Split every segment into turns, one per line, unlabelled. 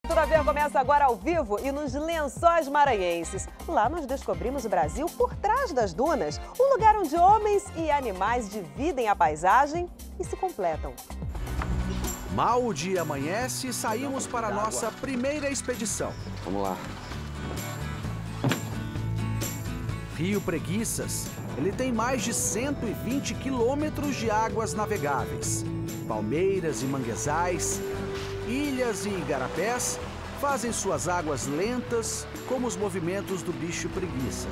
Tudo a Ver começa agora ao vivo e nos Lençóis Maranhenses. Lá nós descobrimos o Brasil por trás das dunas, um lugar onde homens e animais dividem a paisagem e se completam.
Mal o dia amanhece, saímos para a nossa primeira expedição.
Vamos lá.
Rio Preguiças. Ele tem mais de 120 quilômetros de águas navegáveis. Palmeiras e manguezais, ilhas e igarapés fazem suas águas lentas, como os movimentos do bicho preguiça.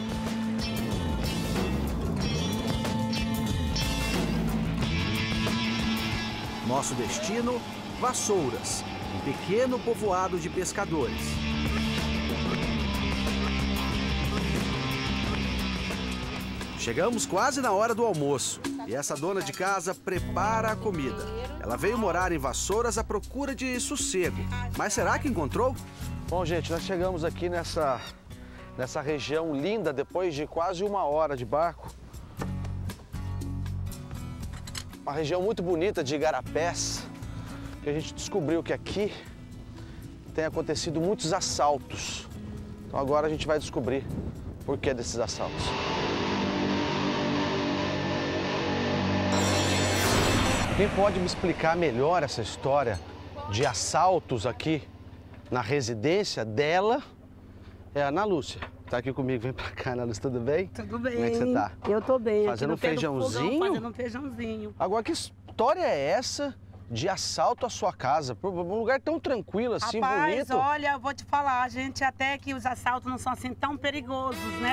Nosso destino, Vassouras, um pequeno povoado de pescadores. Chegamos quase na hora do almoço e essa dona de casa prepara a comida. Ela veio morar em Vassouras à procura de sossego. Mas será que encontrou?
Bom, gente, nós chegamos aqui nessa região linda depois de quase 1 hora de barco. Uma região muito bonita de igarapés. Que a gente descobriu que aqui tem acontecido muitos assaltos. Então agora a gente vai descobrir o porquê desses assaltos. Quem pode me explicar melhor essa história de assaltos aqui na residência dela é a Ana Lúcia. Tá aqui comigo, vem pra cá, Ana Lúcia, tudo bem?
Tudo bem.
Como é que você tá?
Eu tô bem.
Fazendo um feijãozinho?
Fazendo um feijãozinho.
Agora, que história é essa de assalto à sua casa? Por um lugar tão tranquilo assim,
Rapaz,
bonito.
olha, eu vou te falar, gente, até que os assaltos não são assim tão perigosos, né?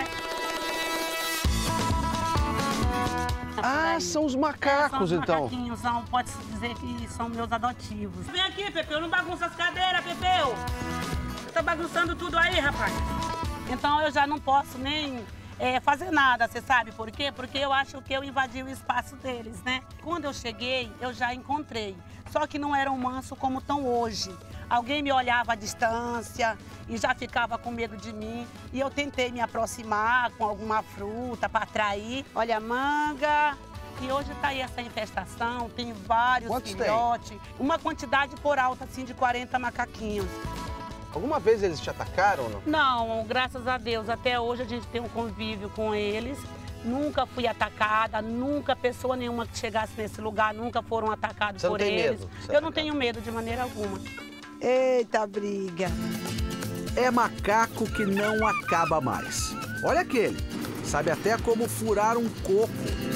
Ah, são os macacos,
são os
então.
Macaquinhos, pode-se dizer que são meus adotivos. Vem aqui, Pepeu, não bagunça as cadeiras, Pepeu! Você tá bagunçando tudo aí, rapaz. Então eu já não posso nem fazer nada, você sabe por quê? Porque eu acho que eu invadi o espaço deles, né? Quando eu cheguei, eu já encontrei. Só que não eram mansos como estão hoje. Alguém me olhava à distância e já ficava com medo de mim. E eu tentei me aproximar com alguma fruta para atrair. Olha, manga. E hoje está aí essa infestação, tem vários filhotes.
Tem?
Uma quantidade por alta, assim, de 40 macaquinhos.
Alguma vez eles te atacaram ou não?
Não, graças a Deus. Até hoje a gente tem um convívio com eles. Nunca fui atacada, nunca pessoa nenhuma que chegasse nesse lugar, nunca foram atacados por eles.
Medo?
Eu não tenho medo de maneira alguma.
Eita briga!
É macaco que não acaba mais. Olha aquele, sabe até como furar um coco.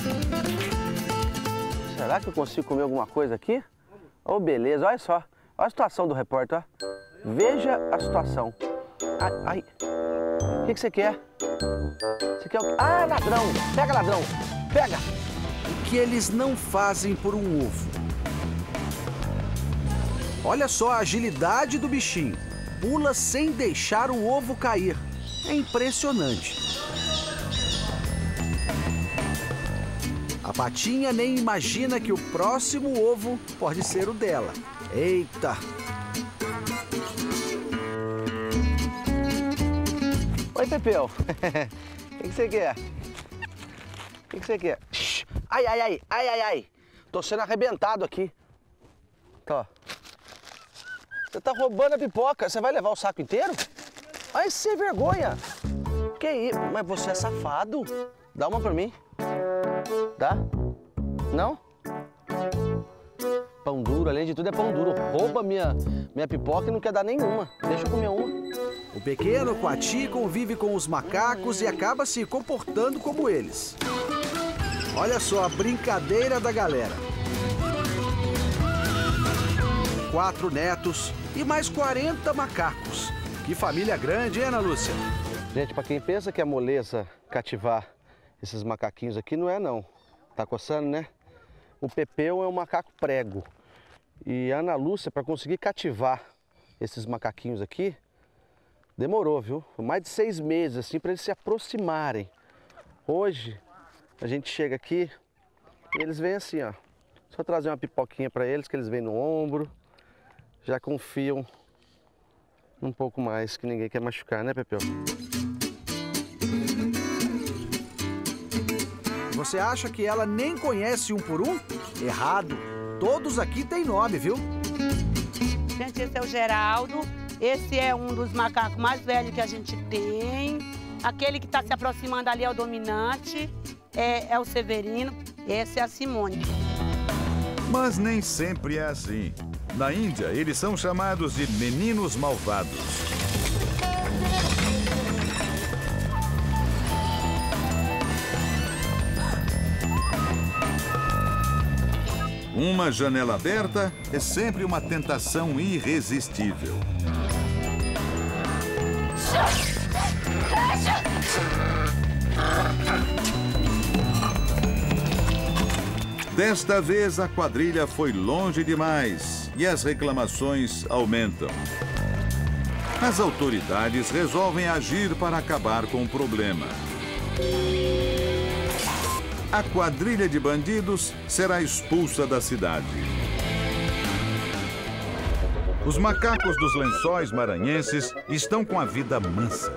Será que eu consigo comer alguma coisa aqui? Oh, beleza, olha só. Olha a situação do repórter, ó. Veja a situação. Ai, ai. O que você quer? Você quer o quê? Ah, ladrão! Pega, ladrão! Pega!
O que eles não fazem por um ovo. Olha só a agilidade do bichinho. Pula sem deixar o ovo cair. É impressionante. A patinha nem imagina que o próximo ovo pode ser o dela. Eita!
Oi, Pepeu. O que você quer? O que você quer? Ai, ai, ai, ai, ai, ai. Tô sendo arrebentado aqui. Ó. Você tá roubando a pipoca. Você vai levar o saco inteiro? Ai, sem vergonha. Que isso? Mas você é safado. Dá uma pra mim. Dá? Não? Pão duro, além de tudo é pão duro. Rouba minha pipoca e não quer dar nenhuma. Deixa eu comer uma.
O pequeno Coati convive com os macacos e acaba se comportando como eles. Olha só a brincadeira da galera. 4 netos e mais 40 macacos. Que família grande, hein, Ana Lúcia?
Gente, pra quem pensa que é moleza cativar esses macaquinhos aqui, não é não. Tá coçando, né? O Pepeu é um macaco prego. E a Ana Lúcia, para conseguir cativar esses macaquinhos aqui, demorou, viu? Foi mais de 6 meses, assim, para eles se aproximarem. Hoje, a gente chega aqui e eles vêm assim, ó. Só trazer uma pipoquinha para eles, que eles vêm no ombro. Já confiam um pouco mais, que ninguém quer machucar, né, Pepeu?
Você acha que ela nem conhece um por um? Errado. Todos aqui têm nome, viu?
Gente, esse é o Geraldo. Esse é um dos macacos mais velhos que a gente tem. Aquele que está se aproximando ali é o dominante, é o Severino. Essa é a Simone.
Mas nem sempre é assim. Na Índia, eles são chamados de meninos malvados. Uma janela aberta é sempre uma tentação irresistível. Desta vez, a quadrilha foi longe demais e as reclamações aumentam. As autoridades resolvem agir para acabar com o problema. A quadrilha de bandidos será expulsa da cidade. Os macacos dos Lençóis Maranhenses estão com a vida mansa.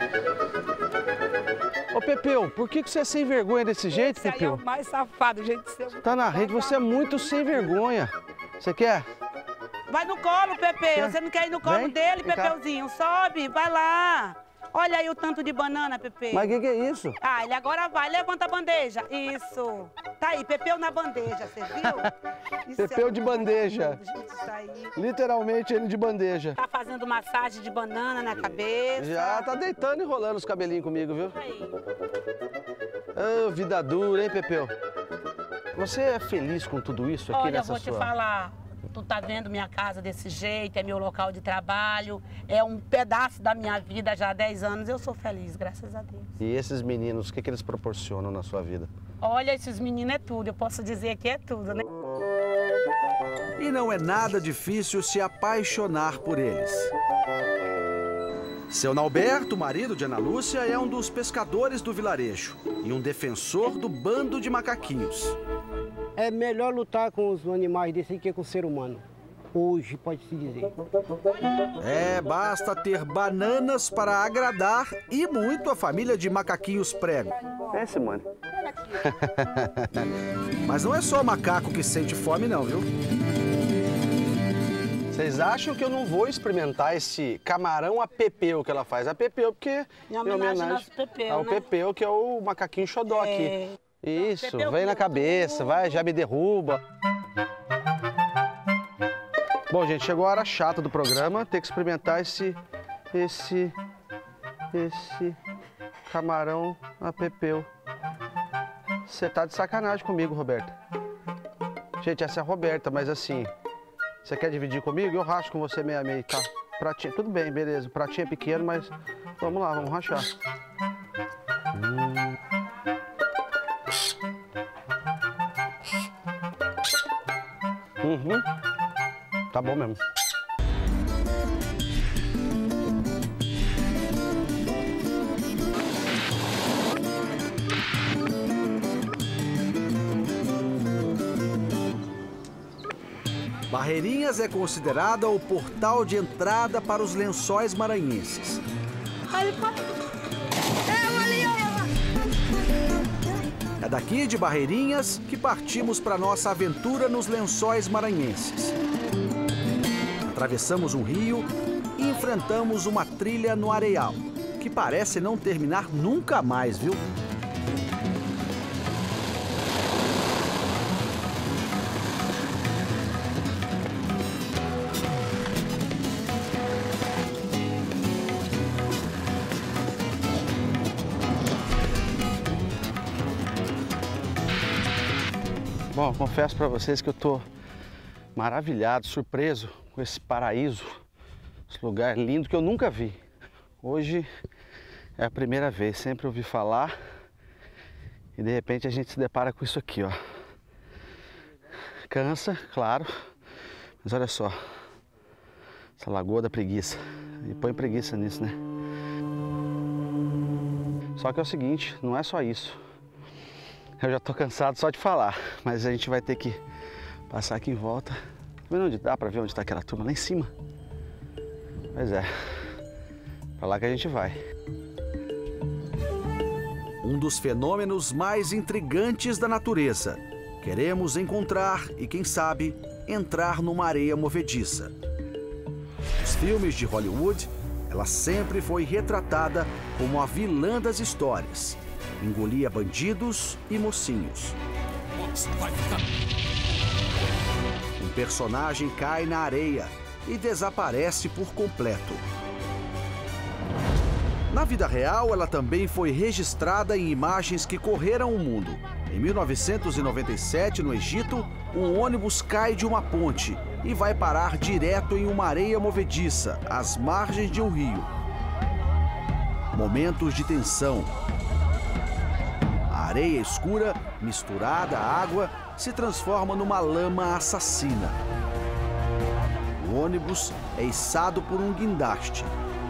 Ô, Pepeu, por que você é sem vergonha desse jeito,
Esse aí é
Pepeu?
o mais safado, gente. Seu...
Tá na rede, você é muito sem vergonha. Você quer?
Vai no colo, Pepeu. Você não quer ir no colo
Vem,
dele,
vem cá.
Pepeuzinho? Sobe, vai lá. Olha aí o tanto de banana, Pepeu.
Mas o que é isso?
Ah, ele agora vai. Levanta a bandeja. Isso. Tá aí, Pepeu na bandeja, você viu? Isso
Pepeu
é
de
muito
bandeja.
lindo, gente, isso aí.
Literalmente ele de bandeja.
Tá fazendo massagem de banana na cabeça.
Já tá deitando e enrolando os cabelinhos comigo, viu?
Aí.
Ah, vida dura, hein, Pepeu? Você é feliz com tudo isso aqui
Olha, eu
nessa
vou te
sua...
falar. Tu tá vendo minha casa desse jeito, é meu local de trabalho, é um pedaço da minha vida já há 10 anos. Eu sou feliz, graças a Deus.
E esses meninos, o que eles proporcionam na sua vida?
Olha, esses meninos é tudo, eu posso dizer que é tudo, né?
E não é nada difícil se apaixonar por eles. Seu Nalberto, marido de Ana Lúcia, é um dos pescadores do vilarejo e um defensor do bando de macaquinhos.
É melhor lutar com os animais desse que com o ser humano. Hoje, pode-se dizer.
É, basta ter bananas para agradar e muito a família de macaquinhos prego.
É, Simone.
Mas não é só macaco que sente fome não, viu?
Vocês acham que eu não vou experimentar esse camarão a Pepeu que ela faz? A Pepeu porque...
Em homenagem ao nosso Pepeu,
ao
né?
Pepeu, que é o macaquinho xodó aqui. Isso,
Pepeu
vem na
que
cabeça, vai, já me derruba. Bom, gente, chegou a hora chata do programa, ter que experimentar esse camarão a Pepeu. Você tá de sacanagem comigo, Roberta. Gente, essa é a Roberta, mas assim, você quer dividir comigo? Eu racho com você meio a meio, tá? Pratinho, tudo bem, beleza, o pratinho é pequeno, mas vamos lá, vamos rachar. Tá bom mesmo.
Barreirinhas é considerada o portal de entrada para os Lençóis Maranhenses. É daqui de Barreirinhas que partimos para nossa aventura nos Lençóis Maranhenses. Atravessamos um rio e enfrentamos uma trilha no areal, que parece não terminar nunca mais, viu?
Bom, confesso para vocês que eu tô maravilhado, surpreso com esse paraíso, esse lugar lindo que eu nunca vi. Hoje é a primeira vez, sempre ouvi falar e de repente a gente se depara com isso aqui, ó. Cansa, claro, mas olha só, essa Lagoa da Preguiça, e põe preguiça nisso, né? Só que é o seguinte, não é só isso. Eu já tô cansado só de falar, mas a gente vai ter que passar aqui em volta. Tá vendo onde dá pra ver onde tá aquela turma? Lá em cima. Pois é, pra lá que a gente vai.
Um dos fenômenos mais intrigantes da natureza. Queremos encontrar e, quem sabe, entrar numa areia movediça. filmes de Hollywood, ela sempre foi retratada como a vilã das histórias. Engolia bandidos e mocinhos. Um personagem cai na areia e desaparece por completo. Na vida real, ela também foi registrada em imagens que correram o mundo. Em 1997, no Egito, um ônibus cai de uma ponte e vai parar direto em uma areia movediça, às margens de um rio. Momentos de tensão. A areia escura, misturada à água, se transforma numa lama assassina. O ônibus é içado por um guindaste.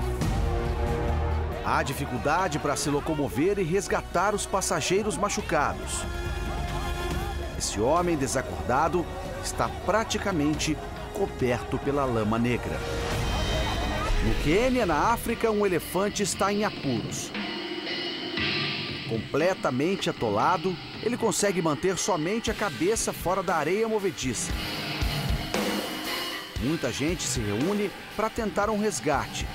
Há dificuldade para se locomover e resgatar os passageiros machucados. Esse homem desacordado está praticamente coberto pela lama negra. No Quênia, na África, um elefante está em apuros. Completamente atolado, ele consegue manter somente a cabeça fora da areia movediça. Muita gente se reúne para tentar um resgate.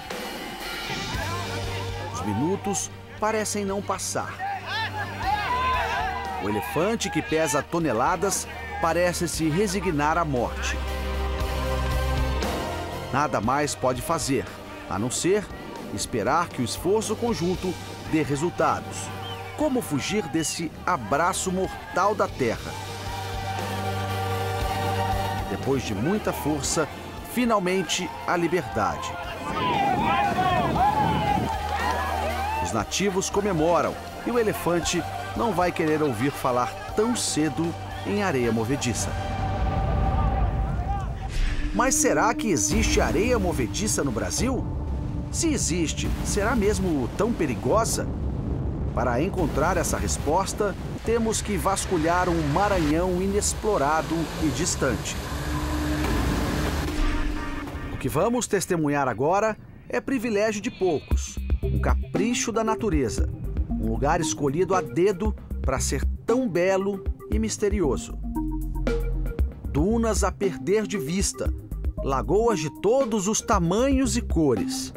Os minutos parecem não passar. O elefante, que pesa toneladas, parece se resignar à morte. Nada mais pode fazer, a não ser esperar que o esforço conjunto dê resultados. Como fugir desse abraço mortal da terra? Depois de muita força, finalmente a liberdade. Os nativos comemoram e o elefante não vai querer ouvir falar tão cedo em areia movediça. Mas será que existe areia movediça no Brasil? Se existe, será mesmo tão perigosa? Para encontrar essa resposta, temos que vasculhar um Maranhão inexplorado e distante. O que vamos testemunhar agora é privilégio de poucos, um capricho da natureza, um lugar escolhido a dedo para ser tão belo e misterioso. Dunas a perder de vista, lagoas de todos os tamanhos e cores.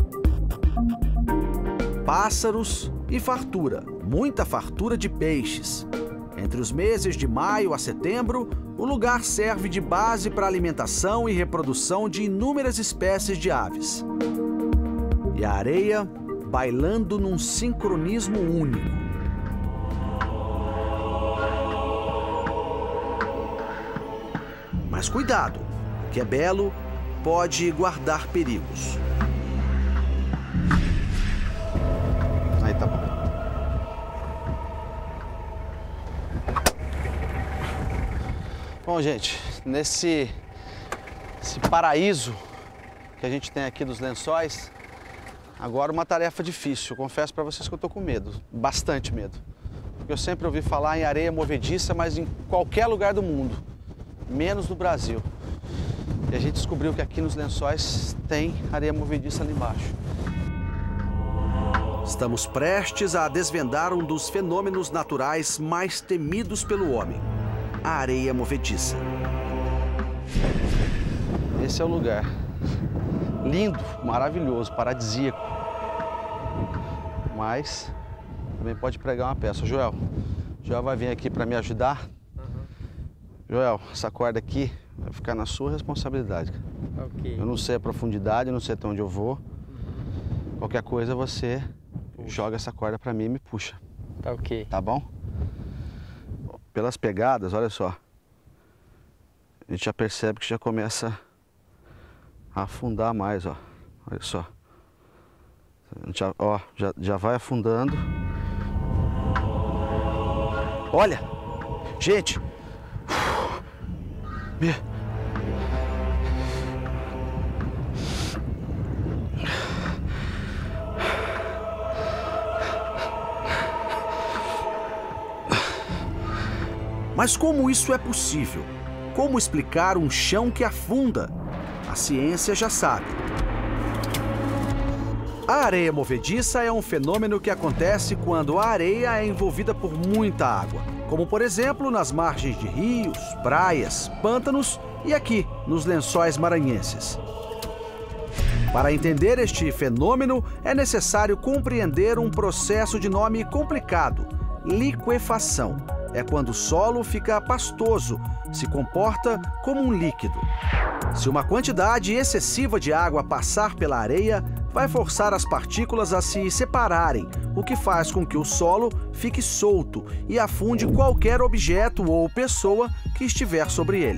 Pássaros e fartura, muita fartura de peixes. Entre os meses de maio a setembro, o lugar serve de base para a alimentação e reprodução de inúmeras espécies de aves. E a areia bailando num sincronismo único. Mas cuidado, o que é belo pode guardar perigos. Aí tá bom. Bom, gente, nesse paraíso que a gente tem aqui dos Lençóis, agora uma tarefa difícil. Eu confesso para vocês que eu tô com medo, bastante medo. Porque eu sempre ouvi falar em areia movediça, mas em qualquer lugar do mundo, menos no Brasil. E a gente descobriu que aqui nos Lençóis tem areia movediça ali embaixo. Estamos prestes a desvendar um dos fenômenos naturais mais temidos pelo homem, a areia movediça. Esse é o lugar. Lindo, maravilhoso, paradisíaco. Mas também pode pregar uma peça. Joel vai vir aqui para me ajudar. Joel, essa corda aqui vai ficar na sua responsabilidade.
Ok.
Eu não sei a profundidade, eu não sei até onde eu vou. Qualquer coisa você joga essa corda para mim e me puxa.
Tá ok.
Tá bom? Pelas pegadas, olha só. A gente já percebe que já começa a afundar mais, ó. Olha só. Já vai afundando. Olha! Gente! Mas como isso é possível? Como explicar um chão que afunda? A ciência já sabe. A areia movediça é um fenômeno que acontece quando a areia é envolvida por muita água, como por exemplo nas margens de rios, praias, pântanos e aqui nos Lençóis Maranhenses. Para entender este fenômeno, é necessário compreender um processo de nome complicado: liquefação. É quando o solo fica pastoso, se comporta como um líquido. Se uma quantidade excessiva de água passar pela areia, vai forçar as partículas a se separarem, o que faz com que o solo fique solto e afunde qualquer objeto ou pessoa que estiver sobre ele.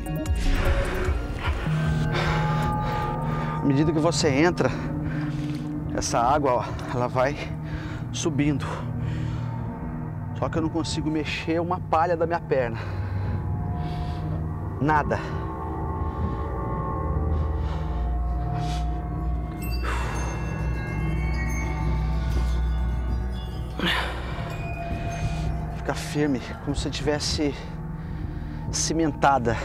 À medida que você entra, essa água, ó, ela vai subindo. Só que eu não consigo mexer uma palha da minha perna. Nada. Fica firme, como se estivesse cimentada.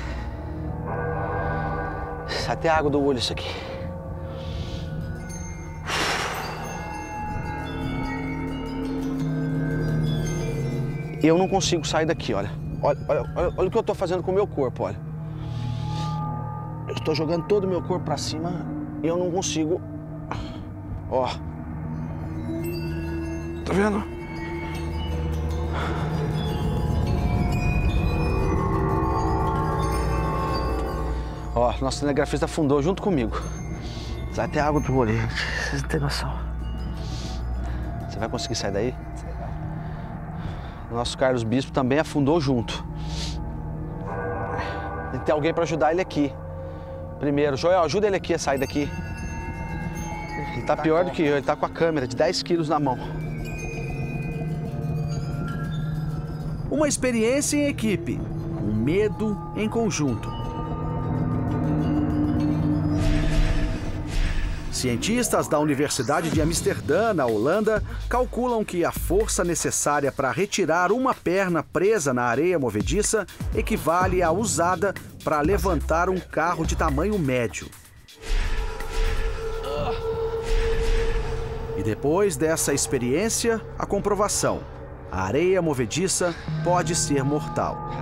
Sai até água do olho isso aqui. Eu não consigo sair daqui, olha. Olha o que eu tô fazendo com o meu corpo, olha. Eu estou jogando todo o meu corpo para cima e eu não consigo. Ó. Tá vendo? Ó, nosso cinegrafista afundou junto comigo. Sai até água do olho, gente. Vocês não têm noção. Você vai conseguir sair daí? O nosso Carlos Bispo também afundou junto. Tem que ter alguém para ajudar ele aqui. Primeiro, Joel, ajuda ele aqui a sair daqui. Ele tá pior do que eu, ele tá com a câmera de 10 quilos na mão.
Uma experiência em equipe, um medo em conjunto. Cientistas da Universidade de Amsterdã, na Holanda, calculam que a força necessária para retirar uma perna presa na areia movediça equivale à usada para levantar um carro de tamanho médio. E depois dessa experiência, a comprovação: a areia movediça pode ser mortal.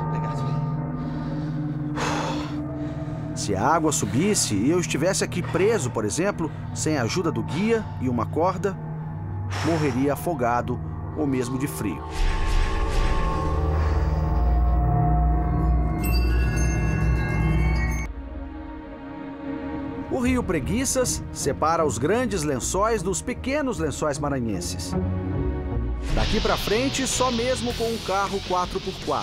Se a água subisse e eu estivesse aqui preso, por exemplo, sem a ajuda do guia e uma corda, morreria afogado ou mesmo de frio. O rio Preguiças separa os grandes lençóis dos pequenos lençóis maranhenses. Daqui para frente, só mesmo com um carro 4x4.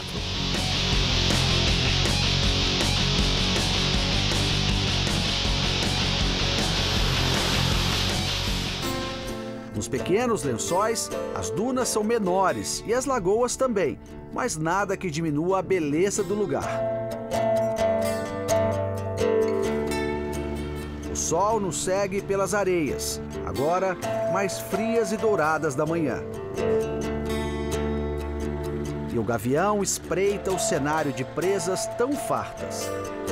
Nos pequenos lençóis, as dunas são menores e as lagoas também, mas nada que diminua a beleza do lugar. O sol nos segue pelas areias, agora mais frias e douradas da manhã. E o gavião espreita o cenário de presas tão fartas.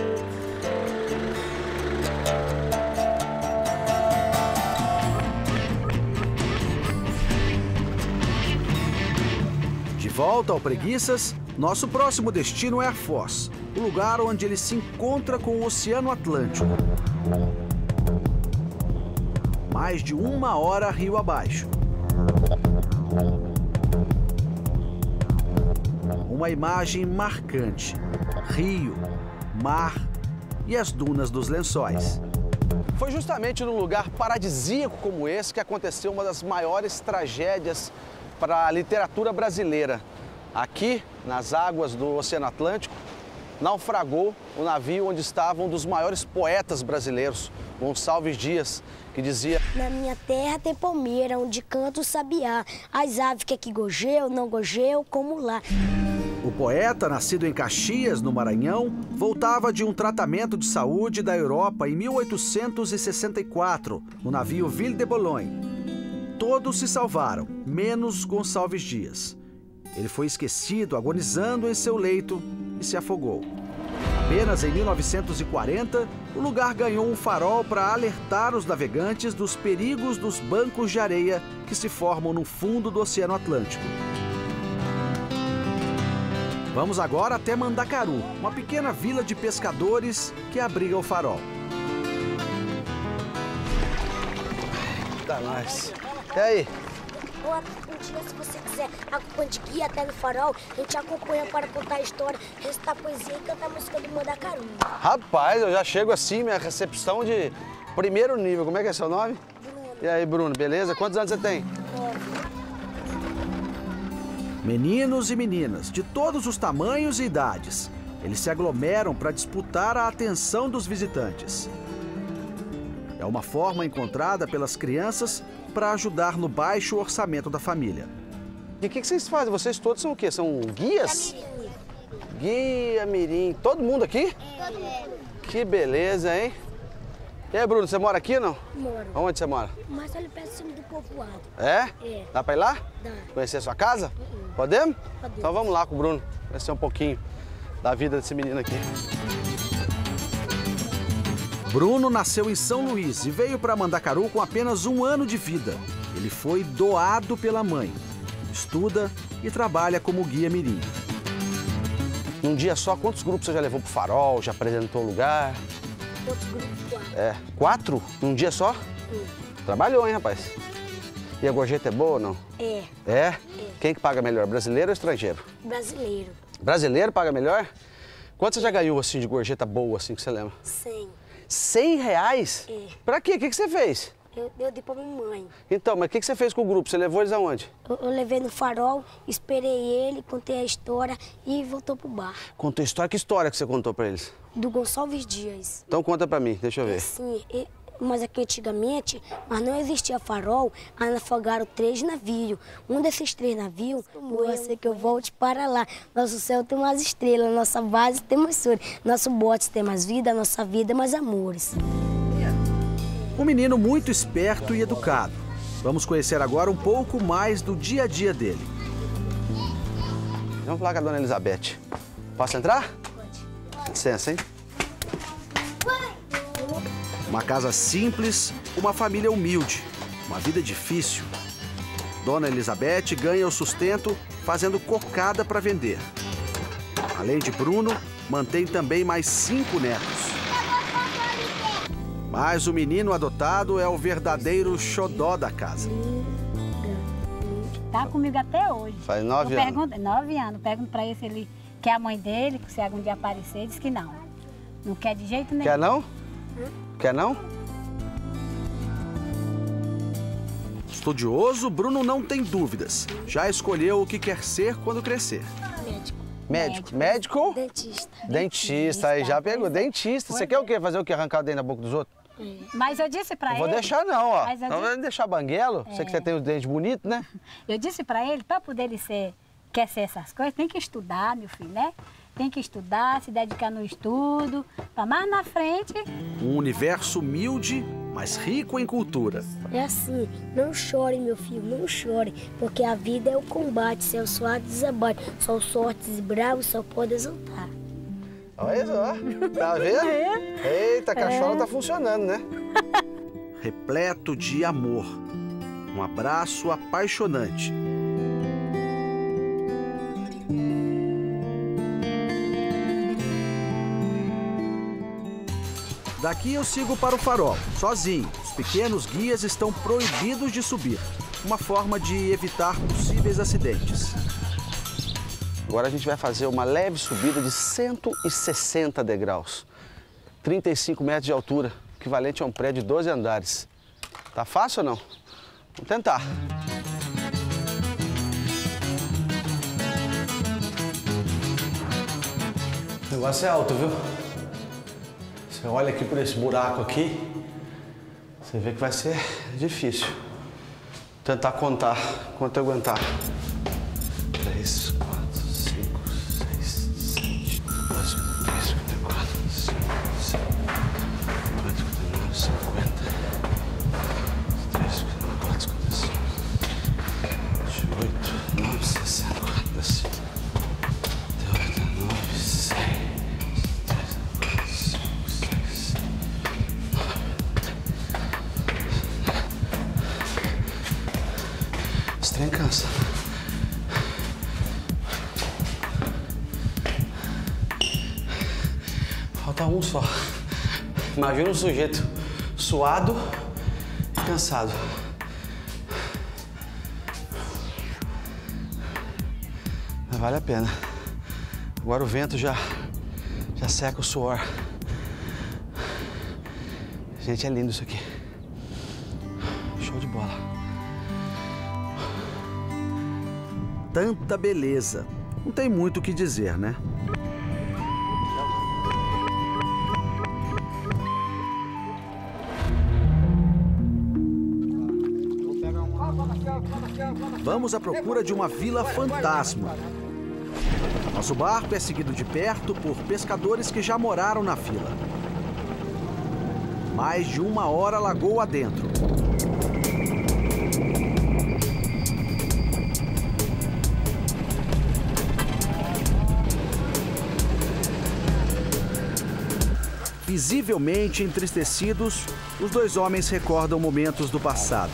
De volta ao Preguiças, nosso próximo destino é a Foz, o lugar onde ele se encontra com o Oceano Atlântico. Mais de 1 hora rio abaixo. Uma imagem marcante: rio, mar e as dunas dos lençóis.
Foi justamente num lugar paradisíaco como esse que aconteceu uma das maiores tragédias para a literatura brasileira. Aqui, nas águas do Oceano Atlântico, naufragou o navio onde estava um dos maiores poetas brasileiros, Gonçalves Dias, que dizia:
na minha terra tem palmeira, onde canta o sabiá, as aves que aqui gojeu, não gojeu, como lá.
O poeta, nascido em Caxias, no Maranhão, voltava de um tratamento de saúde da Europa em 1864, no navio Ville de Boulogne. Todos se salvaram, menos Gonçalves Dias. Ele foi esquecido, agonizando em seu leito, e se afogou. Apenas em 1940, o lugar ganhou um farol para alertar os navegantes dos perigos dos bancos de areia que se formam no fundo do Oceano Atlântico. Vamos agora até Mandacaru, uma pequena vila de pescadores que abriga o farol.
Eita, nós. E aí?
Um dia, se você quiser, acompanhe de guia até no farol, a gente acompanha para contar a história, recitar poesia e cantar a música do Mandacaru.
Rapaz, eu já chego assim, minha recepção de primeiro nível. Como é que é seu nome?
Bruno.
E aí, Bruno, beleza? Quantos anos você tem?
9.
Meninos e meninas de todos os tamanhos e idades. Eles se aglomeram para disputar a atenção dos visitantes. É uma forma encontrada pelas crianças para ajudar no baixo orçamento da família.
E o que vocês fazem? Vocês todos são o quê? São guias? Guia, mirim. Todo mundo aqui?
Todo mundo.
Que beleza, hein? E aí, Bruno, você mora aqui ou não?
Moro.
Onde você mora?
Mas olha perto cima do povoado.
É?
É.
Dá pra ir lá?
Dá.
Conhecer a sua casa? Podemos?
Podemos.
Então vamos lá com o Bruno. Conhecer um pouquinho da vida desse menino aqui.
Bruno nasceu em São Luís e veio para Mandacaru com apenas 1 ano de vida. Ele foi doado pela mãe. Estuda e trabalha como guia mirim.
Num dia só, quantos grupos você já levou pro farol? Já apresentou o lugar?
Outros grupos 4.
É, 4? Num dia só? Trabalhou, hein, rapaz? E a gorjeta é boa ou não?
É.
É? Quem que paga melhor, brasileiro ou estrangeiro?
Brasileiro.
Brasileiro paga melhor? Quanto você já ganhou, assim, de gorjeta boa, assim, que você lembra?
100.
100 reais?
É.
Pra quê? O que você fez?
Eu dei pra minha mãe.
Então, mas o que você fez com o grupo? Você levou eles aonde?
Eu levei no farol, esperei ele, contei a história e voltou pro bar.
Contou história? Que história que você contou pra eles?
Do Gonçalves Dias.
Então conta pra mim, deixa eu ver.
Sim, mas aqui antigamente, mas não existia farol, ainda afogaram 3 navios. Um desses 3 navios, pode ser que eu volte para lá. Nosso céu tem mais estrelas, nossa base tem mais sol. Nosso bote tem mais vida, nossa vida mais amores.
Um menino muito esperto e educado. Vamos conhecer agora um pouco mais do dia a dia dele.
Vamos falar com a dona Elizabeth. Posso entrar? Pode. Licença, hein?
Uma casa simples, uma família humilde, uma vida difícil. Dona Elizabeth ganha o sustento fazendo cocada para vender. Além de Bruno, mantém também mais 5 netos. Mas o menino adotado é o verdadeiro xodó da casa.
Tá comigo até hoje.
Faz 9 anos.
9 anos. Pergunto pra ele se ele quer a mãe dele, se algum dia aparecer, ele diz que não. Não quer de jeito nenhum.
Quer não? Quer não?
Estudioso, Bruno não tem dúvidas. Já escolheu o que quer ser quando crescer.
Médico. Médico?
Dentista.
Dentista, aí já pegou. Dentista. Você quer o quê? Fazer o quê? Arrancar o dente da boca dos outros?
Mas eu disse pra
Não
ele...
vou deixar não, ó.
Mas eu
Não vai deixar banguelo. Você que você tem os dentes bonitos, né?
Eu disse pra ele, pra poder ele quer ser essas coisas, tem que estudar, meu filho, né? Tem que estudar, se dedicar no estudo, pra mais na frente...
Um universo humilde, mas rico em cultura.
É assim, não chore, meu filho, não chore, porque a vida é o combate, céu suado desabate, só os fortes e bravos só podem exaltar.
Olha só, tá vendo? Eita, a cachola tá funcionando, né?
Repleto de amor. Um abraço apaixonante. Daqui eu sigo para o farol, sozinho. Os pequenos guias estão proibidos de subir. Uma forma de evitar possíveis acidentes.
Agora a gente vai fazer uma leve subida de 160 degraus. 35 metros de altura, equivalente a um prédio de 12 andares. Tá fácil ou não? Vamos tentar. O negócio é alto, viu? Você olha aqui por esse buraco aqui, você vê que vai ser difícil. Vou tentar contar quanto eu aguentar. 3, 4, 5, 6, 7, 12, 13, 14, 15, 16, 18, 19, 50, 13, 14, 15, 18, 19, 60, 45, 19, 100, 13, 4, 5, 6, 9. Esse trem cansa. Falta um só. Imagina um sujeito suado e cansado. Vale a pena. Agora o vento já seca o suor. Gente, é lindo isso aqui. Show de bola.
Tanta beleza. Não tem muito o que dizer, né? Vamos à procura de uma vila fantasma. Nosso barco é seguido de perto por pescadores que já moraram na vila. Mais de 1 hora lagoa adentro. Visivelmente entristecidos, os 2 homens recordam momentos do passado.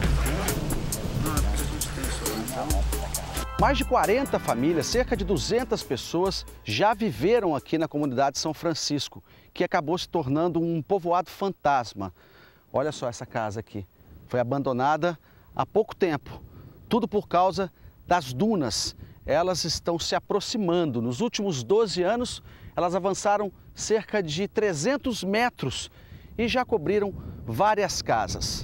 Mais de 40 famílias, cerca de 200 pessoas já viveram aqui na comunidade São Francisco, que acabou se tornando um povoado fantasma. Olha só essa casa aqui. Foi abandonada há pouco tempo. Tudo por causa das dunas. Elas estão se aproximando. Nos últimos 12 anos, elas avançaram cerca de 300 metros e já cobriram várias casas.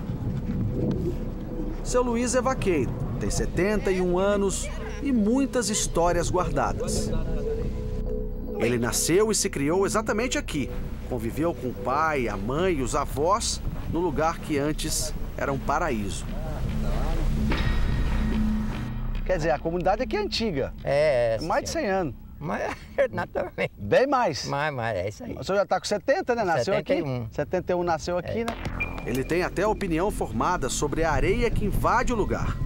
Seu Luiz é vaqueiro, tem 71 anos e muitas histórias guardadas. Ele nasceu e se criou exatamente aqui. Conviveu com o pai, a mãe e os avós no lugar que antes era um paraíso.
Quer dizer, a comunidade aqui é antiga.
É.
Mais de 100 anos.
Mas, naturalmente.
Bem mais.
Mas, é isso aí.
O senhor já está com 70, né? Nasceu
71.
aqui? 71 nasceu aqui, né?
Ele tem até opinião formada sobre a areia que invade o lugar.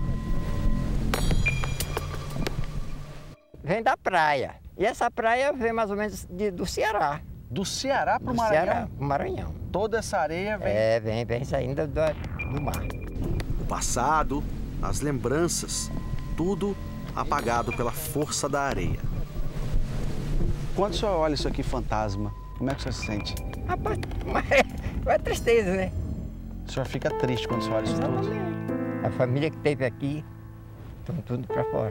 Vem da praia. E essa praia vem mais ou menos do Ceará.
Do Ceará para o Maranhão?
Ceará, pro Maranhão.
Toda essa areia vem...
Vem saindo do mar.
O passado, as lembranças, tudo apagado pela força da areia.
Quando o senhor olha isso aqui, fantasma, como é que o senhor se sente?
Rapaz, é tristeza, né?
O senhor fica triste quando o senhor olha isso tudo?
A família que teve aqui, estão tudo para fora.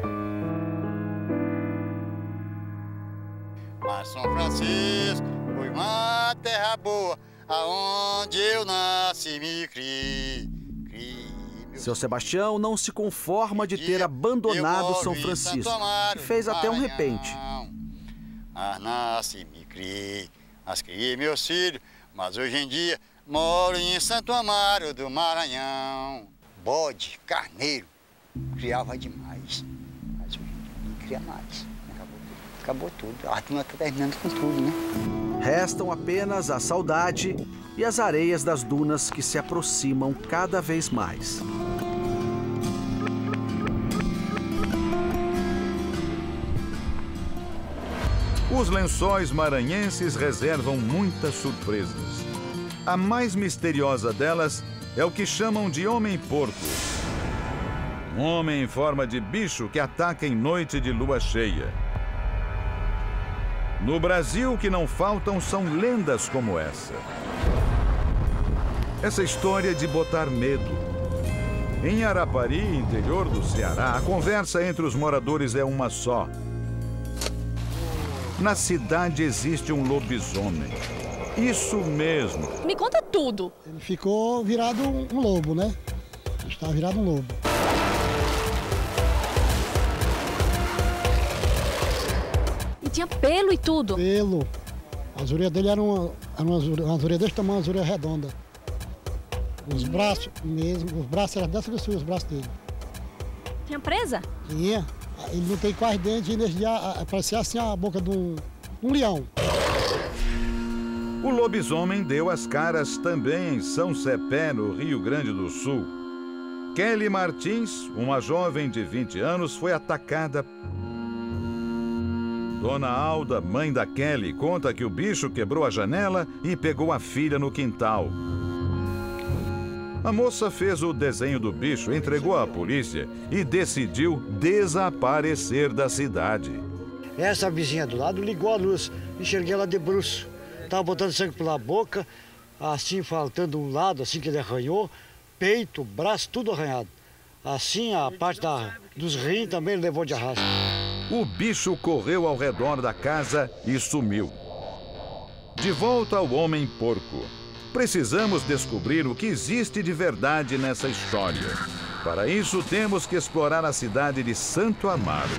Mas São Francisco foi uma terra boa, aonde eu nasci e me criei.
Seu Sebastião não se conforma de ter abandonado São Francisco e fez até um repente.
Mas nasci e me criei, mas criei meus filhos, mas hoje em dia moro em Santo Amaro do Maranhão. Bode, carneiro, criava demais, mas hoje em dia não cria mais. Acabou tudo. A turma está terminando com tudo, né?
Restam apenas a saudade e as areias das dunas que se aproximam cada vez mais.
Os lençóis maranhenses reservam muitas surpresas. A mais misteriosa delas é o que chamam de homem-porco. Um homem em forma de bicho que ataca em noite de lua cheia. No Brasil, o que não faltam são lendas como essa. Essa história de botar medo. Em Arapari, interior do Ceará, a conversa entre os moradores é uma só. Na cidade existe um lobisomem. Isso mesmo.
Me conta tudo.
Ele ficou virado um lobo, né? Ele estava virado um lobo.
E tinha pelo e tudo?
Pelo. As orelhas dele eram umas orelhas desse tamanho, as orelhas redondas. Os braços mesmo, os braços eram dessa grossura, os braços dele.
Tinha presa?
Tinha. Ele não tem quase dente e nesse dia parecia assim a boca de um leão.
O lobisomem deu as caras também em São Cepé, no Rio Grande do Sul. Kelly Martins, uma jovem de 20 anos, foi atacada. Dona Alda, mãe da Kelly, conta que o bicho quebrou a janela e pegou a filha no quintal. A moça fez o desenho do bicho, entregou à polícia e decidiu desaparecer da cidade.
Essa vizinha do lado ligou a luz, enxerguei ela de bruço. Estava botando sangue pela boca, assim faltando um lado, assim que ele arranhou, peito, braço, tudo arranhado. Assim a parte dos rins também ele levou de arrasto.
O bicho correu ao redor da casa e sumiu. De volta ao homem-porco. Precisamos descobrir o que existe de verdade nessa história. Para isso, temos que explorar a cidade de Santo Amaro.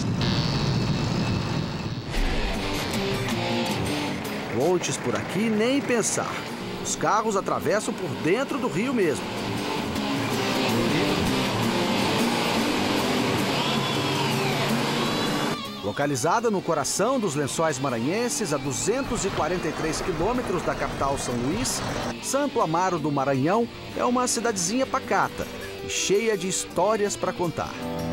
Pontes por aqui nem pensar. Os carros atravessam por dentro do rio mesmo. Localizada no coração dos Lençóis Maranhenses, a 243 quilômetros da capital São Luís, Santo Amaro do Maranhão é uma cidadezinha pacata e cheia de histórias para contar.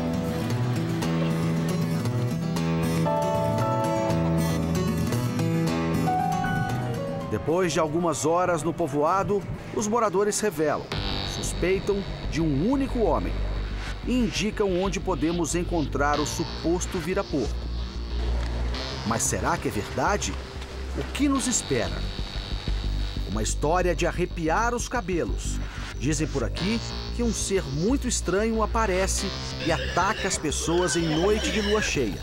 Depois de algumas horas no povoado, os moradores revelam, suspeitam de um único homem e indicam onde podemos encontrar o suposto vira-porco. Mas será que é verdade? O que nos espera? Uma história de arrepiar os cabelos. Dizem por aqui que um ser muito estranho aparece e ataca as pessoas em noite de lua cheia.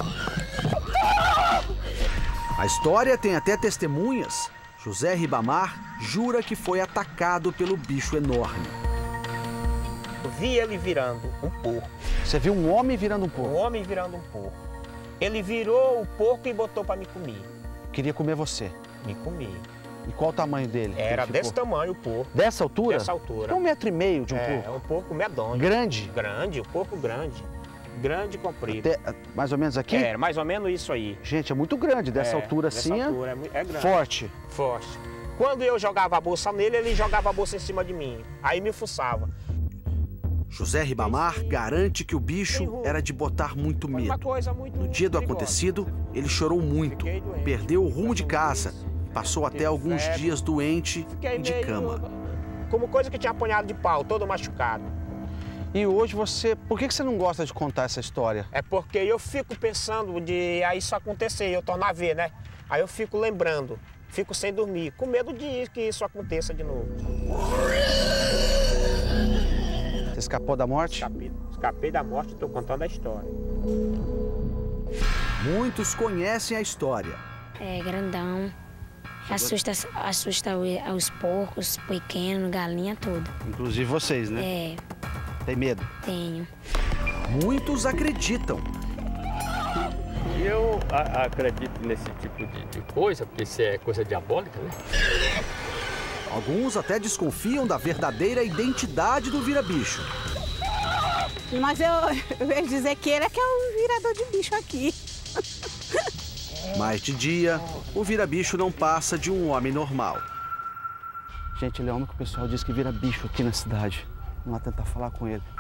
A história tem até testemunhas. José Ribamar jura que foi atacado pelo bicho enorme.
Eu vi ele virando um porco.
Você viu um homem virando um porco?
Um homem virando um porco. Ele virou o porco e botou para me comer.
Queria comer você?
Me comer.
E qual o tamanho dele?
Era desse tamanho o porco.
Dessa altura?
Dessa altura.
1,5 metro de um porco?
É um porco medonho.
Grande?
Grande, um porco grande. Grande e comprido.
Até, mais ou menos aqui?
É, mais ou menos isso aí.
Gente, é muito grande. Dessa altura assim,
é grande.
Forte.
Forte. Quando eu jogava a bolsa nele, ele jogava a bolsa em cima de mim. Aí me fuçava.
José Ribamar garante que o bicho era de botar muito medo. No dia do acontecido, ele chorou muito, perdeu o rumo de casa, passou até alguns dias doente e de cama.
Como coisa que tinha apanhado de pau, todo machucado.
E hoje por que você não gosta de contar essa história?
É porque eu fico pensando de isso acontecer, eu tornar a ver, né? Aí eu fico lembrando, fico sem dormir, com medo de que isso aconteça de novo.
Você escapou da morte?
Escapei da morte e estou contando a história.
Muitos conhecem a história.
É grandão, assusta os porcos, pequenos, galinha, tudo.
Inclusive vocês, né?
É.
Tem medo?
Tenho.
Muitos acreditam.
Eu acredito nesse tipo de coisa, porque isso é coisa diabólica, né?
Alguns até desconfiam da verdadeira identidade do vira-bicho.
Mas eu ia dizer que ele é que é o virador de bicho aqui.
Mas de dia, o vira-bicho não passa de um homem normal.
Gente, ele é homem que o pessoal diz que vira bicho aqui na cidade. Vamos lá tentar falar com ele.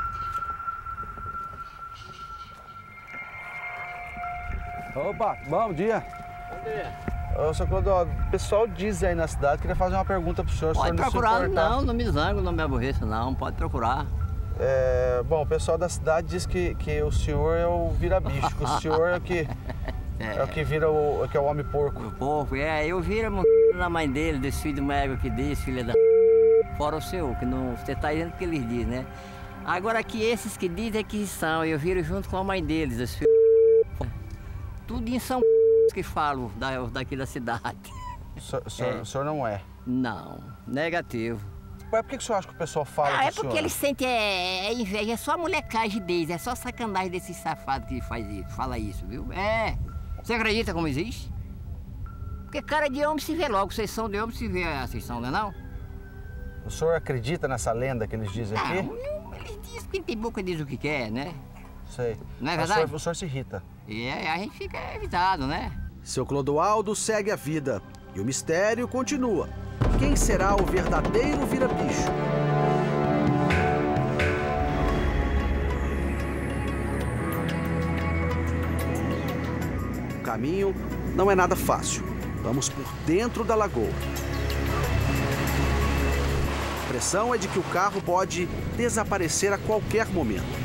Opa, bom dia.
Bom dia.
Ô, seu Clodoaldo, o pessoal diz aí na cidade, queria fazer uma pergunta pro senhor.
Pode procurar, não me zango, não me aborreça, não, pode procurar.
Bom, o pessoal da cidade diz que o senhor é o vira-bicho, que o senhor é o que... É o que vira que é o homem porco.
O porco, eu viro na mãe dele, desse filho de uma égua que desse, filha da... Fora o seu, que não, você tá dizendo o que eles dizem, né? Agora que esses que dizem é que são, eu viro junto com a mãe deles, esse filho... Tudo em São que falo daqui da cidade.
O senhor não é?
Não, negativo.
Por que o senhor acha que o pessoal fala
É porque eles sentem inveja, é só molecagem deles, é só sacanagem desses safados que fala isso, viu? Você acredita como existe? Porque cara de homem se vê logo, vocês são de homem se vê, vocês são, não é não?
O senhor acredita nessa lenda que eles dizem aqui?
Eles dizem que tem boca diz o que quer, né?
Sei.
Não é verdade?
O senhor se irrita.
A gente fica evitado, né?
Seu Clodoaldo segue a vida e o mistério continua. Quem será o verdadeiro vira-bicho? O caminho não é nada fácil. Vamos por dentro da lagoa. A impressão é de que o carro pode desaparecer a qualquer momento.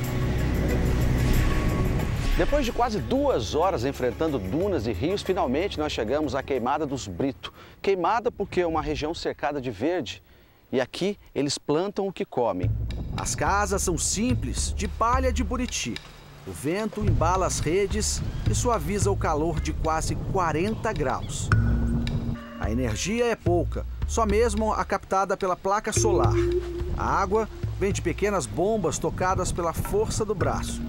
Depois de quase 2 horas enfrentando dunas e rios, finalmente nós chegamos à Queimada dos Brito. Queimada porque é uma região cercada de verde e aqui eles plantam o que comem.
As casas são simples, de palha de buriti. O vento embala as redes e suaviza o calor de quase 40 graus. A energia é pouca, só mesmo a captada pela placa solar. A água vem de pequenas bombas tocadas pela força do braço.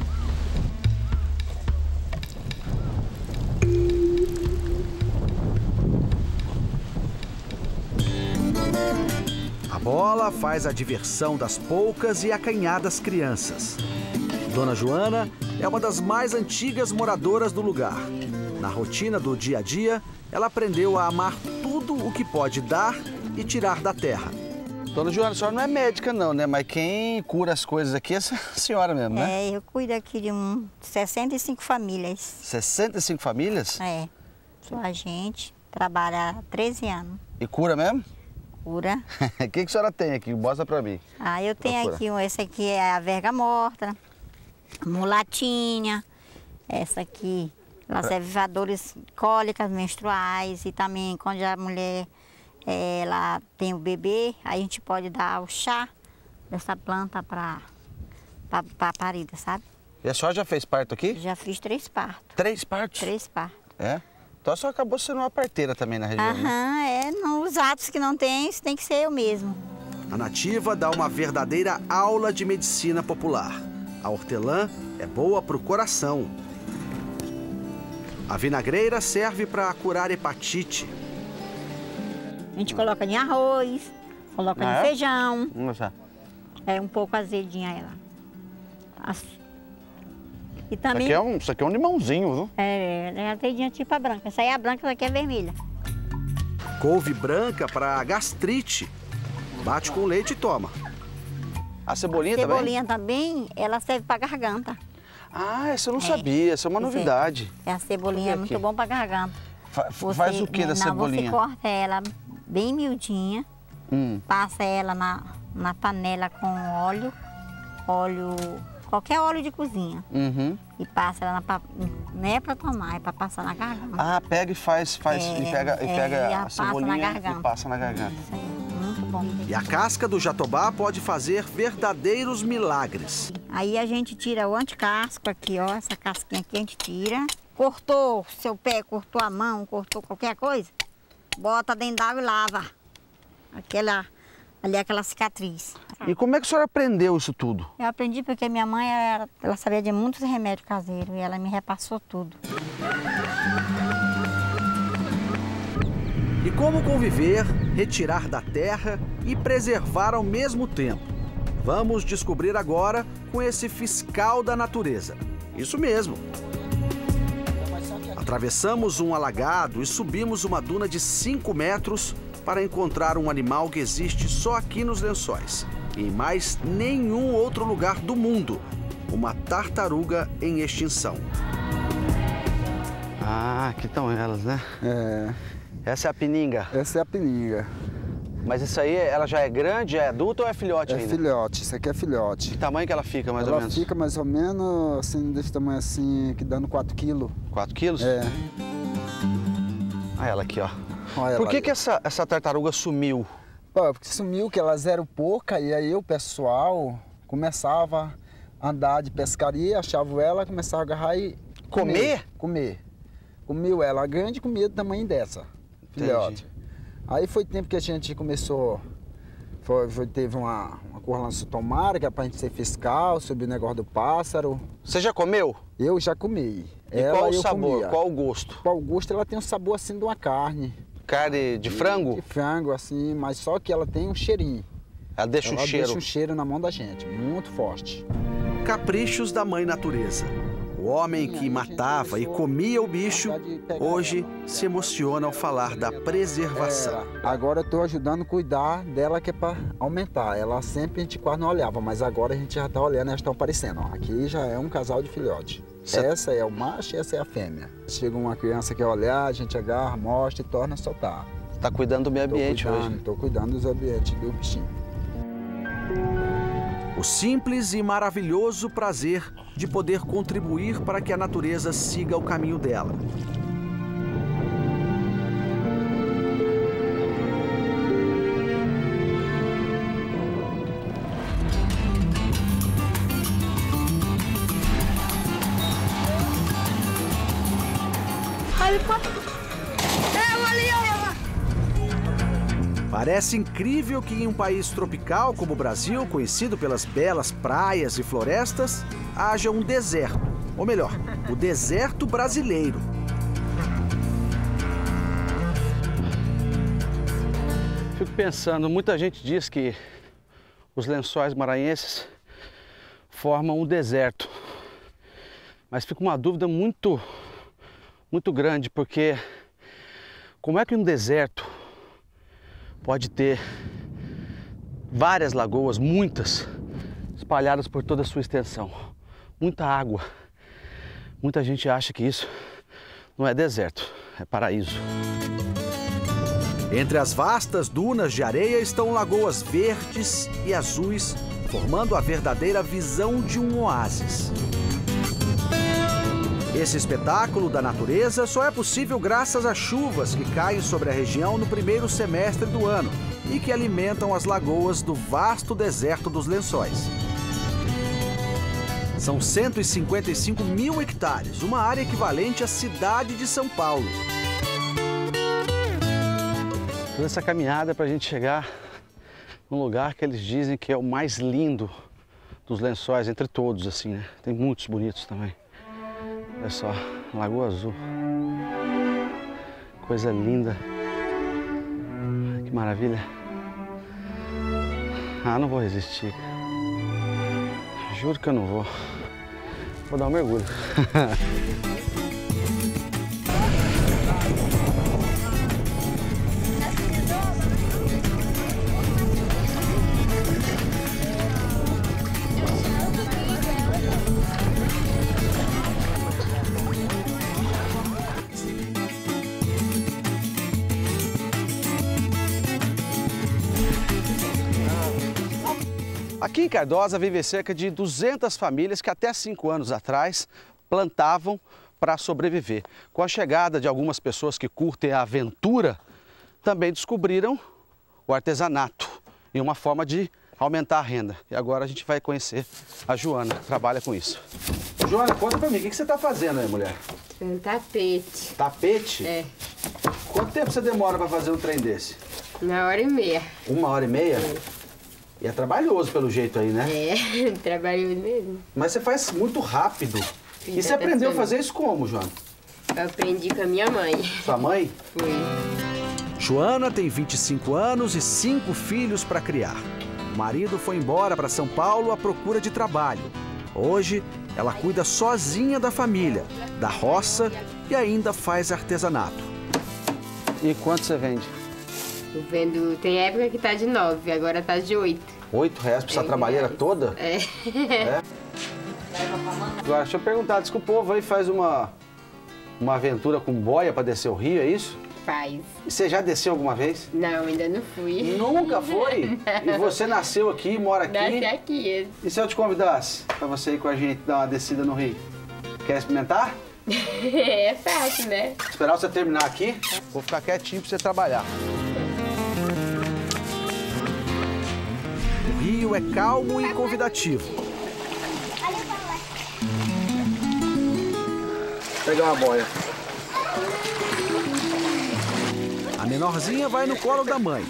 A bola faz a diversão das poucas e acanhadas crianças. Dona Joana é uma das mais antigas moradoras do lugar. Na rotina do dia a dia, ela aprendeu a amar tudo o que pode dar e tirar da terra.
Dona Joana, a senhora não é médica não, né? Mas quem cura as coisas aqui é a senhora mesmo, né?
Eu cuido aqui de 65 famílias.
65 famílias?
Sou agente, trabalho há 13 anos.
E cura mesmo?
Cura.
O que a senhora tem aqui? Mostra pra mim.
Eu tenho aqui, essa aqui é a verga morta, mulatinha, essa aqui, ela serve para dores cólicas menstruais e também quando a mulher ela tem o bebê, aí a gente pode dar o chá dessa planta para parida, sabe?
E a senhora já fez parto aqui?
Já fiz 3 partos.
3 partos?
3 partos.
É? Então a senhora acabou sendo uma parteira também na região, né?
Os atos que não tem, isso tem que ser eu mesmo.
A nativa dá uma verdadeira aula de medicina popular. A hortelã é boa para o coração. A vinagreira serve para curar hepatite.
A gente coloca em arroz, coloca em feijão. É um pouco azedinha ela. E também...
Isso aqui é um limãozinho, viu?
É azedinha tipo a branca. Essa aí é a branca, essa aqui é vermelha.
Couve branca para gastrite. Bate com leite e toma.
A cebolinha também?
A cebolinha também, ela serve para garganta.
Essa eu não sabia, essa é uma novidade.
A cebolinha é muito bom para garganta.
Faz o que da cebolinha?
Você corta ela bem miudinha, passa ela na panela com óleo, qualquer óleo de cozinha. E passa ela, não é para tomar, é para passar na garganta.
Pega e faz e pega a cebolinha e passa na garganta.
Isso aí, muito bom.
E a casca do jatobá pode fazer verdadeiros milagres.
Aí a gente tira o anticasco aqui, ó, essa casquinha aqui a gente tira. Cortou seu pé, cortou a mão, cortou qualquer coisa, bota dentro d'água e lava. Aquela cicatriz.
E como é que a senhora aprendeu isso tudo?
Eu aprendi porque minha mãe, ela sabia de muitos remédios caseiros e ela me repassou tudo.
E como conviver, retirar da terra e preservar ao mesmo tempo? Vamos descobrir agora com esse fiscal da natureza. Isso mesmo. Atravessamos um alagado e subimos uma duna de 5 metros para encontrar um animal que existe só aqui nos Lençóis e em mais nenhum outro lugar do mundo, uma tartaruga em extinção.
Aqui estão elas, né? Essa é a pininga?
Essa é a pininga.
Mas isso aí, ela já é grande, já é adulta ou é filhote ainda?
É filhote, isso aqui é filhote.
Que tamanho que ela fica, mais ou menos?
Ela fica mais ou menos, assim, desse tamanho assim, que dando 4 quilos.
4 quilos? Olha ela aqui, ó.
Olha
Por que essa tartaruga sumiu?
Porque sumiu, que elas eram poucas, e aí o pessoal começava a andar de pescaria, achava ela, começava a agarrar e...
Comer?
Comer. Comiu ela grande e comia do tamanho dessa, filhote. Aí foi tempo que a gente começou, teve uma correlação tomara, que é pra gente ser fiscal, sobre o negócio do pássaro.
Você já comeu?
Eu já comi.
E qual o sabor, qual o gosto?
Qual o gosto? Ela tem um sabor assim de uma carne.
Carne de frango?
De frango, assim, mas só que ela tem um cheirinho.
Ela deixa um cheiro?
Ela deixa um cheiro na mão da gente, muito forte.
Caprichos da mãe natureza. O homem que matava e comia o bicho, hoje se emociona ao falar da preservação.
Agora eu estou ajudando a cuidar dela, que é para aumentar. Ela sempre a gente quase não olhava, mas agora a gente já está olhando, elas estão aparecendo. Aqui já é um casal de filhote. Essa é o macho e essa é a fêmea. Chega uma criança que quer olhar, a gente agarra, mostra e torna a soltar.
Está cuidando do meio ambiente hoje?
Estou cuidando dos ambientes do bichinho.
O simples e maravilhoso prazer de poder contribuir para que a natureza siga o caminho dela. Parece incrível que em um país tropical como o Brasil, conhecido pelas belas praias e florestas, haja um deserto. Ou melhor, o deserto brasileiro.
Fico pensando, muita gente diz que os Lençóis Maranhenses formam um deserto. Mas fica uma dúvida muito grande, porque como é que um deserto pode ter várias lagoas, muitas, espalhadas por toda a sua extensão? Muita água. Muita gente acha que isso não é deserto, é paraíso.
Entre as vastas dunas de areia estão lagoas verdes e azuis, formando a verdadeira visão de um oásis. Esse espetáculo da natureza só é possível graças às chuvas que caem sobre a região no primeiro semestre do ano e que alimentam as lagoas do vasto deserto dos Lençóis. São 155 mil hectares, uma área equivalente à cidade de São Paulo.
Toda essa caminhada para a gente chegar num lugar que eles dizem que é o mais lindo dos Lençóis, entre todos, assim, né? Tem muitos bonitos também. Olha só, Lagoa Azul. Coisa linda. Que maravilha. Ah, não vou resistir. Juro que eu não vou. Vou dar um mergulho.
Aqui em Cardosa vivem cerca de 200 famílias que até 5 anos atrás plantavam para sobreviver. Com a chegada de algumas pessoas que curtem a aventura, também descobriram o artesanato e uma forma de aumentar a renda. E agora a gente vai conhecer a Joana, que trabalha com isso. Joana, conta pra mim, o que você está fazendo aí, mulher?
Um tapete.
Tapete?
É.
Quanto tempo você demora para fazer um trem desse?
1h30.
1h30?
É.
E é trabalhoso pelo jeito aí, né?
É, trabalhoso mesmo.
Mas você faz muito rápido. E você aprendeu a fazer isso como, Joana?
Eu aprendi com a minha mãe.
Sua mãe?
Foi.
Joana tem 25 anos e 5 filhos para criar. O marido foi embora para São Paulo à procura de trabalho. Hoje, ela cuida sozinha da família, da roça e ainda faz artesanato.
E quanto você vende?
Eu vendo, tem época que tá de 9, agora tá de 8.
R$8 pra essa trabalheira toda?
É.
É. Agora, deixa eu perguntar, diz que o povo aí faz uma aventura com boia para descer o rio, é isso?
Faz.
E você já desceu alguma vez?
Não, ainda não fui.
Nunca foi?
Não.
E você nasceu aqui, mora aqui?
Nasci aqui.
E se eu te convidasse para você ir com a gente dar uma descida no rio? Quer experimentar?
É fácil, né?
Esperar você terminar aqui, vou ficar quietinho para você trabalhar. O rio é calmo e convidativo.
Vou pegar uma boia.
A menorzinha vai no colo da mãe.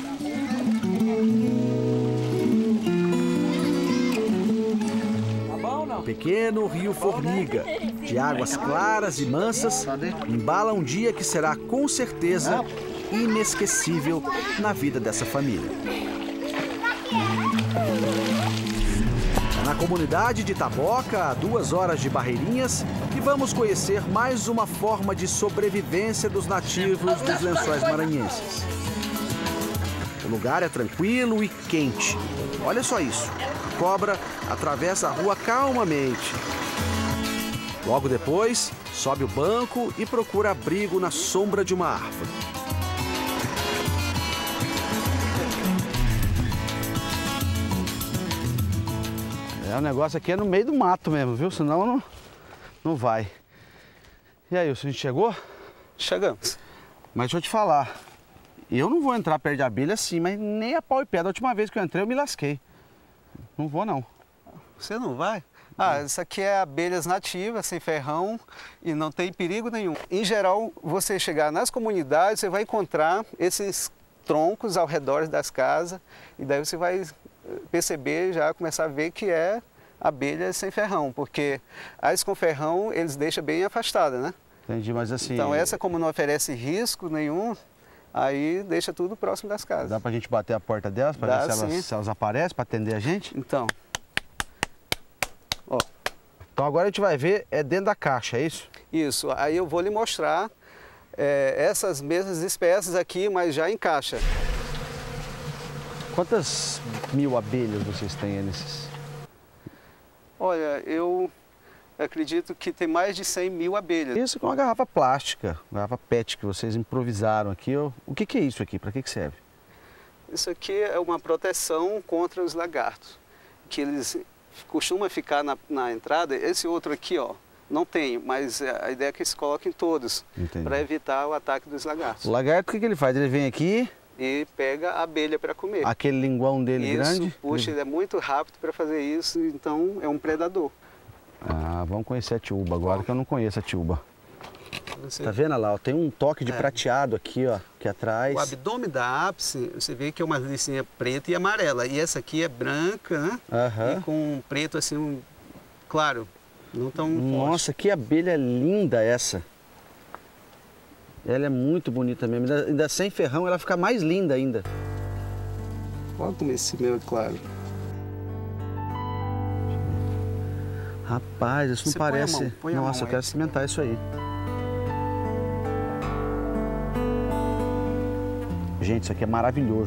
O pequeno rio formiga, de águas claras e mansas, embala um dia que será com certeza inesquecível na vida dessa família. Na comunidade de Taboca, a 2 horas de Barreirinhas, e vamos conhecer mais uma forma de sobrevivência dos nativos dos Lençóis Maranhenses. O lugar é tranquilo e quente. Olha só isso. A cobra atravessa a rua calmamente. Logo depois, sobe o banco e procura abrigo na sombra de uma árvore.
O negócio aqui é no meio do mato mesmo, viu? Senão não vai. E aí, a gente chegou?
Chegamos.
Mas deixa eu te falar. Eu não vou entrar perto de abelha assim, mas nem a pau e pé. Da última vez que eu entrei, eu me lasquei. Não vou, não. Você não vai? Ah, isso aqui é abelhas nativas, sem ferrão e não tem perigo nenhum. Em geral, você chegar nas comunidades, você vai encontrar esses troncos ao redor das casas e daí você vai perceber, já começar a ver que é abelha sem ferrão, porque as com ferrão eles deixam bem afastada, né? Entendi, mas assim... Então essa, como não oferece risco nenhum, aí deixa tudo próximo das casas. Dá pra gente bater a porta delas para ver se elas aparecem, para atender a gente? Então. Ó. Então agora a gente vai ver, é dentro da caixa, é isso? Isso, aí eu vou lhe mostrar essas mesmas espécies aqui, mas já em caixa. Quantas mil abelhas vocês têm nesses? Olha, eu acredito que tem mais de 100 mil abelhas. Isso com uma garrafa plástica, uma garrafa PET que vocês improvisaram aqui. O que é isso aqui? Para que serve? Isso aqui é uma proteção contra os lagartos, que eles costumam ficar na entrada. Esse outro aqui, ó, não tem, mas a ideia é que eles coloquem todos, para evitar o ataque dos lagartos. O lagarto, o que ele faz? Ele vem aqui e pega a abelha para comer. Aquele linguão dele grande? Isso, puxa, ele é muito rápido para fazer isso, então é um predador. Ah, vamos conhecer a tiúba agora, que eu não conheço a tiúba. Tá vendo lá, ó, tem um toque de prateado aqui, ó, aqui atrás. O abdômen da ápice, você vê que é uma licinha preta e amarela. E essa aqui é branca, né? E com um preto assim, claro, não tão forte. Nossa, que abelha linda essa. Ela é muito bonita mesmo, ainda sem ferrão ela fica mais linda ainda. Olha como esse meu é claro. Rapaz, isso não parece... Nossa, eu quero cimentar isso aí. Gente, isso aqui é maravilhoso.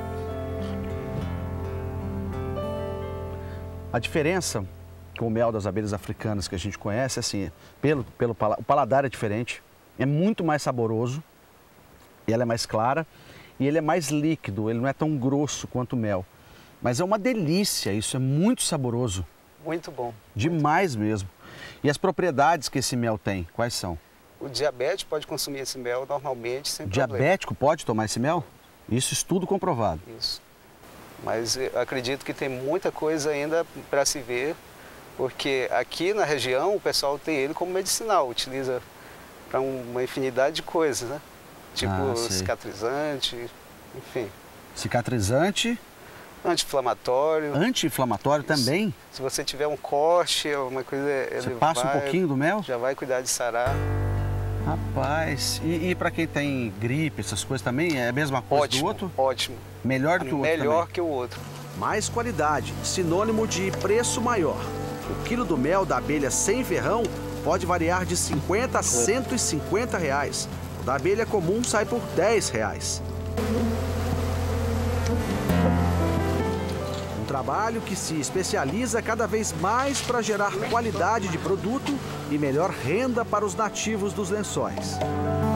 A diferença com o mel das abelhas africanas que a gente conhece, assim, o paladar é diferente. É muito mais saboroso, e ela é mais clara, e ele é mais líquido, ele não é tão grosso quanto o mel. Mas é uma delícia, isso é muito saboroso. Muito bom. Demais mesmo. E as propriedades que esse mel tem, quais são? O diabético pode consumir esse mel normalmente, sem problema. Diabético pode tomar esse mel? Isso, estudo comprovado. Isso. Mas eu acredito que tem muita coisa ainda para se ver, porque aqui na região o pessoal tem ele como medicinal, utiliza para uma infinidade de coisas, né? Tipo cicatrizante, enfim. Cicatrizante? Anti-inflamatório. Anti-inflamatório também? Se você tiver um corte, alguma coisa... Você passa um pouquinho do mel? Já vai cuidar de sarar. Rapaz, e para quem tem gripe, essas coisas também, é a mesma coisa do outro? Ótimo. Melhor do que o outro também? Melhor que o outro. Mais qualidade, sinônimo de preço maior. O quilo do mel da abelha sem ferrão pode variar de 50 a 150 reais. O da abelha comum sai por 10 reais. Um trabalho que se especializa cada vez mais para gerar qualidade de produto e melhor renda para os nativos dos Lençóis.